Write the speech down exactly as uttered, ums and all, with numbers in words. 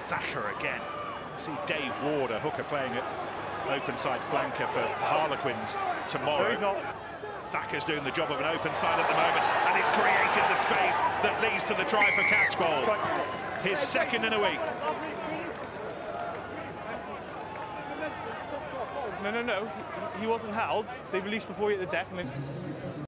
Thacker again. See Dave Ward, a hooker, playing at open side flanker for Harlequins tomorrow. No, he's not. Thacker's doing the job of an open side at the moment, and he's created the space that leads to the try for catch ball. His second in a week. No, no, no. He, he wasn't held. They released before he hit the deck. And